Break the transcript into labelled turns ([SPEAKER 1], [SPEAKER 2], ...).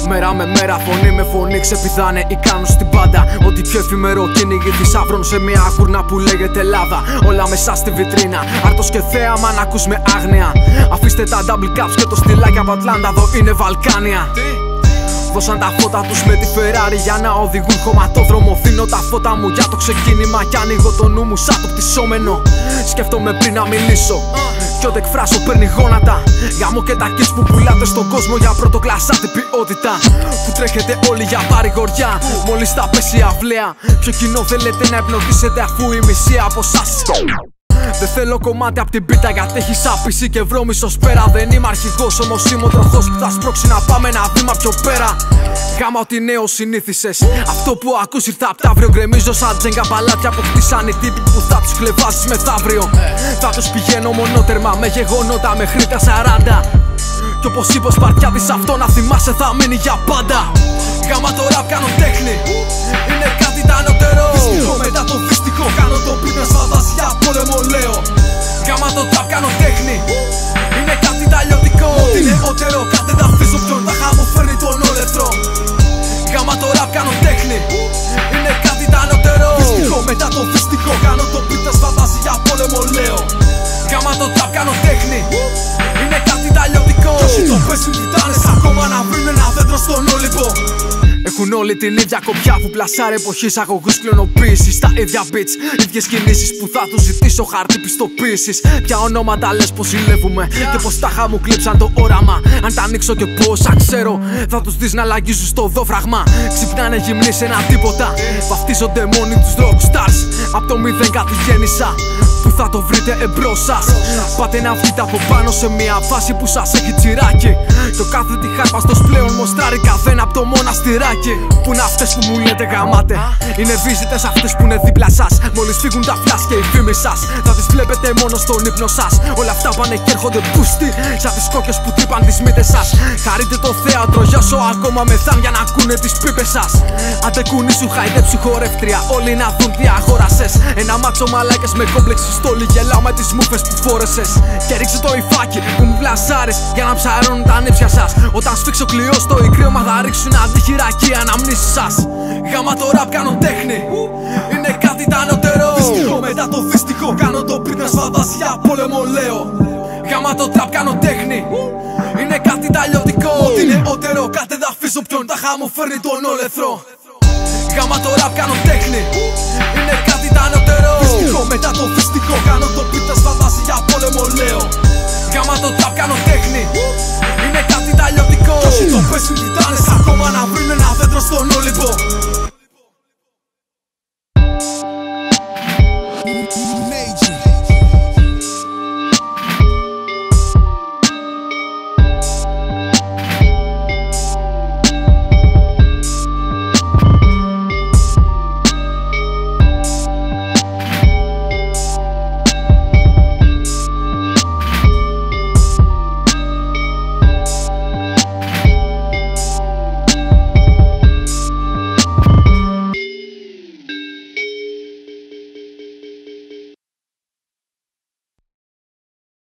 [SPEAKER 1] Μέρα με μέρα, φωνή με φωνή ξεπηδάνε ή κάνουν στην πάντα. Ό,τι πιο εφημερό κυνηγή θησαύρων σε μια γουρνά που λέγεται Ελλάδα. Όλα μέσα στη βιτρίνα, άρτος και θέαμα να ακούς με άγνοια. Αφήστε τα double caps και το στυλάκι από Ατλάντα, εδώ είναι Βαλκάνια. Δώσαν τα φώτα τους με τη Ferrari για να οδηγούν χωματόδρομο. Δίνω τα φώτα μου για το ξεκίνημα κι ανοίγω το νου μου σαν το πτυσσόμενο. Σκέφτομαι πριν να μιλήσω κι ό,τι εκφράσω παίρνει γόνατα. Γάμο και τα kiss που πουλάτε στον κόσμο για πρωτοκλασσάτη ποιότητα. Που τρέχετε όλοι για παρηγοριά μόλις θα πέσει η αυλαία. Ποιο κοινό θέλετε να εμπνευστήσετε αφού η μισή από εσάς? Δεν θέλω κομμάτι απ' την πίτα γιατί έχει άπηση και βρώμησος πέρα. Δεν είμαι αρχηγός, όμως είμαι ο τροχός που θα σπρώξει να πάμε ένα βήμα πιο πέρα. Γάμα ότι νέο συνήθισες. Αυτό που ακούς ήρθε απ' ταύριο. Γκρεμίζω σαν τζέγκα παλάτια που χτίσαν οι τύποι που θα τους κλεβάσεις μεθαύριο. Θα τους πηγαίνω μονότερμα με γεγονότα μέχρι τα 40. Κι όπως είπε ο Σπαρτιάδης, αυτό να θυμάσαι θα μείνει για πάντα. Γάμα το ραπ κάνω τέχνη, είναι κάτι τα ανώτερο. Δυστυχώ μετά το δυστυχώ κάνω το πίτνα σφαδάς για πόλεμο λέω. Γάμα το τραπ κάνω τέχνη, είναι κάτι τα αλλιωτικό. Ό,τι νεότερο κάτι θα αφήσω ποιον τα χάμω φέρνει τον όλεθρο. Γάμα το ραπ κάνω τέχνη, είναι κάτι τα ανώτερο. Δυστυχώ μετά το δυστυχώ κάνω το πίτνα σφαδάς για πόλεμο λέω. Γάμα το τραπ κάνω τέχνη, είναι κάτι τα αλλιωτικό. Κι όσοι το πέσουν τιτάνες ακόμα να βρουν ένα δέντρο στον Όλυμπο. Έχουν όλοι την ίδια κοπιά που πλασάρει εποχής, αγωγούς κλωνοποίησης. Τα ίδια beats, ίδιες κινήσεις που θα τους ζητήσω χαρτί πιστοποίησης. Ποια ονόματα λες πως ζηλεύουμε και πως τάχα μου κλείψαν το όραμα. Αν τα ανοίξω και πόσα ξέρω, θα τους δεις να λαγίζουν στο δόφραγμα. Ξυπνάνε γυμνοί σε ένα τίποτα, βαφτίζονται μόνοι τους rockstars. Απ' το μηδέν κάτι γέννησα, που θα το βρείτε εμπρός σας. Πάτε να βγείτε από πάνω σε μια φάση που σας έχει τσιράκι. Το κάθε τη χάρπαστος πλέον μοστράρει καθένα απ' το μοναστηράκι. Πού είναι αυτές που μου λέτε γαμάτε? Είναι βίζιτες αυτές που είναι δίπλα σας. Μόλις φύγουν τα φλάς και οι φήμοι σας, θα τις βλέπετε μόνο στον ύπνο σας. Όλα αυτά πάνε και έρχονται πούστη, σαν τις κόκκες που τρύπαν τις μύτες σας. Χαρείτε το θέατρο για όσο ακόμα μεθάν για να ακούνε τις πίπες σας. Αντεκούνι σου χαϊδέψου χορεύτρια, όλοι να δουν τι αγόρασες. Ένα μάτσο μαλάκες με κόμπλεξ στόλι, γελάω με τις μούφες που φόρεσες. Και ρίξε το υφάκι που μου πλασάρεις για να ψαρώνουν τα νύψια σας. Όταν σφίξω κλειό στο ικρίωμα θα ρίξουν αντιχειρακή αναμνήσεις σας. Γάμα το ραπ κάνω τέχνη, είναι κάτι τα ανώτερο. Δυστυχώ μετά το δυστυχώ κάνω το πριν να σφαδάσει για πόλεμο λέω. Γάμα το τραπ κάνω τέχνη, είναι κάτι τα αλλιωτικό. Ό,τι νεότερο κάτι θα αφήσω ποιον τα χάμω φέρνει τον όλεθρο. Γάμα το ραπ κάνω τέχνη, είναι κάτι τα ανώτερο. Δυστυχώ μετά το δυστυχώ κάνω το πριν να σφαδάσει για πόλεμο λέω. Γάμα το τραπ κάνω τέχνη,